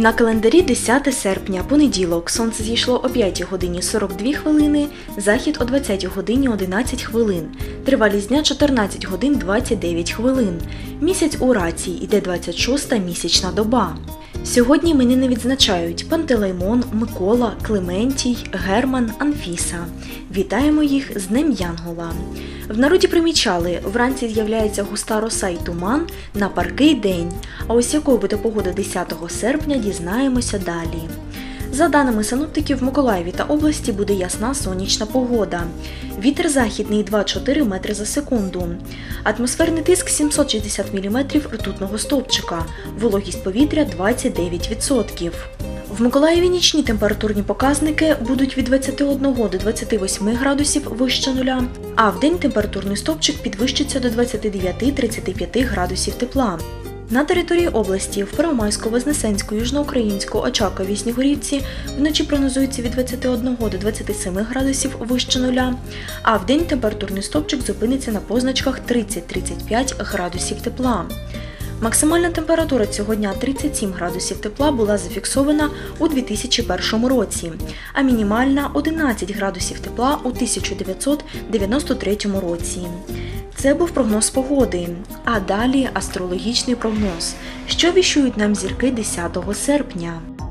На календарі 10 серпня, понеділок, сонце зійшло о 5 годині 42 хвилини, захід о 20 годині 11 хвилин, тривалість дня 14 годин 29 хвилин. Місяць у раці, іде 26-та місячна доба. Сьогодні іменини відзначають Пантелеймон, Микола, Клементій, Герман, Анфіса. Вітаємо їх з Днем Янгола. В народі примічали, вранці з'являється густа роса й туман на паркий день. А ось якою буде погода 10 серпня, дізнаємося далі. За даними синоптиків, в Миколаєві та області буде ясна сонячна погода. Вітер західний 2-4 метри за секунду. Атмосферний тиск 760 мм ртутного стовпчика. Вологість повітря 29%. В Миколаєві нічні температурні показники будуть від 21 до 28 градусів вище нуля, а вдень температурний стовпчик підвищиться до 29-35 градусів тепла. На території області в Первомайську, Вознесенську, Южноукраїнську, Очакові, Снігурівці вночі прогнозується від 21 до 27 градусів вище нуля, а вдень температурний стовпчик зупиниться на позначках 30-35 градусів тепла. Максимальна температура цього дня 37 градусів тепла була зафіксована у 2001 році, а мінімальна – 11 градусів тепла у 1993 році. Це був прогноз погоди, а далі астрологічний прогноз, що віщують нам зірки 10 серпня.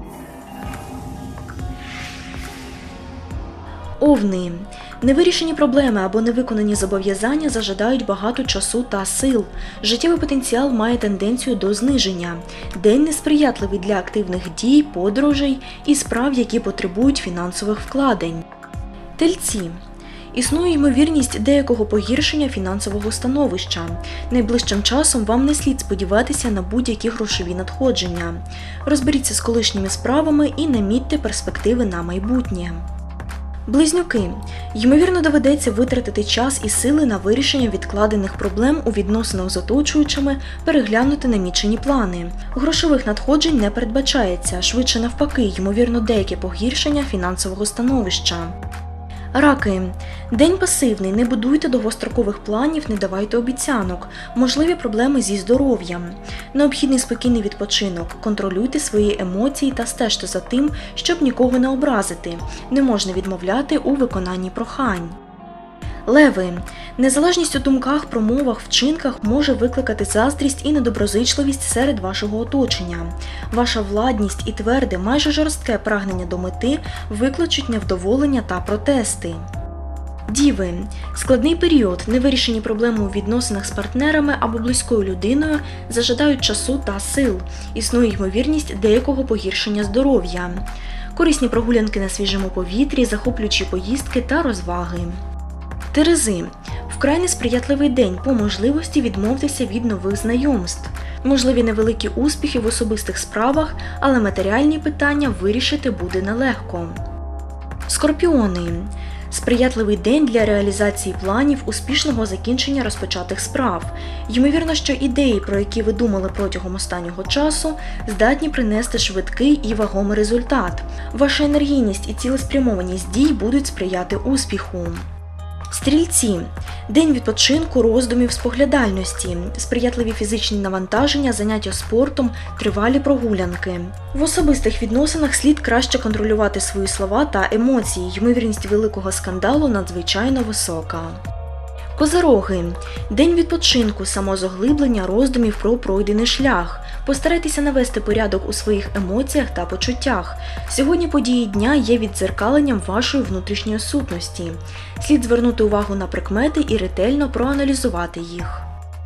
Овни. Невирішені проблеми або невиконані зобов'язання зажадають багато часу та сил. Життєвий потенціал має тенденцію до зниження. День несприятливий для активних дій, подорожей і справ, які потребують фінансових вкладень. Тельці. Існує ймовірність деякого погіршення фінансового становища. Найближчим часом вам не слід сподіватися на будь-які грошові надходження. Розберіться з колишніми справами і намітьте перспективи на майбутнє. Близнюки. Ймовірно, доведеться витратити час і сили на вирішення відкладених проблем у відносинах з оточуючими, переглянути намічені плани. Грошових надходжень не передбачається, швидше навпаки, ймовірно, деяке погіршення фінансового становища. Раки. День пасивний, не будуйте довгострокових планів, не давайте обіцянок. Можливі проблеми зі здоров'ям. Необхідний спокійний відпочинок. Контролюйте свої емоції та стежте за тим, щоб нікого не образити. Не можна відмовляти у виконанні прохань. Леви. Незалежність у думках, промовах, вчинках може викликати заздрість і недоброзичливість серед вашого оточення. Ваша владність і тверде, майже жорстке прагнення до мети викличуть невдоволення та протести. Діви. Складний період, невирішені проблеми у відносинах з партнерами або близькою людиною зажадають часу та сил. Існує ймовірність деякого погіршення здоров'я. Корисні прогулянки на свіжому повітрі, захоплюючі поїздки та розваги. Терези. Вкрай несприятливий день, по можливості відмовтеся від нових знайомств. Можливі невеликі успіхи в особистих справах, але матеріальні питання вирішити буде нелегко. Скорпіони. Сприятливий день для реалізації планів, успішного закінчення розпочатих справ. Ймовірно, що ідеї, про які ви думали протягом останнього часу, здатні принести швидкий і вагомий результат. Ваша енергійність і цілеспрямованість дій будуть сприяти успіху. Стрільці. День відпочинку, роздумів, споглядальності, сприятливі фізичні навантаження, заняття спортом, тривалі прогулянки. В особистих відносинах слід краще контролювати свої слова та емоції, ймовірність великого скандалу надзвичайно висока. Козироги. День відпочинку, самозаглиблення, роздумів про пройдений шлях. Постарайтеся навести порядок у своїх емоціях та почуттях. Сьогодні події дня є віддзеркаленням вашої внутрішньої сутності. Слід звернути увагу на прикмети і ретельно проаналізувати їх.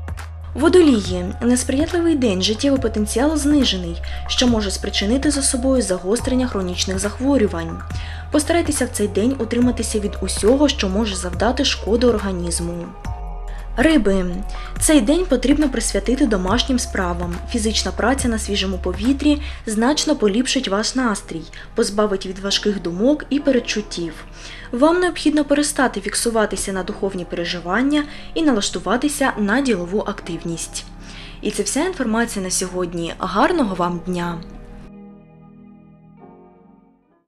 Водолії. Несприятливий день, життєвий потенціал знижений, що може спричинити за собою загострення хронічних захворювань. Постарайтеся в цей день утриматися від усього, що може завдати шкоди організму. Риби. Цей день потрібно присвятити домашнім справам. Фізична праця на свіжому повітрі значно поліпшить ваш настрій, позбавить від важких думок і передчуттів. Вам необхідно перестати фіксуватися на духовні переживання і налаштуватися на ділову активність. І це вся інформація на сьогодні. Гарного вам дня!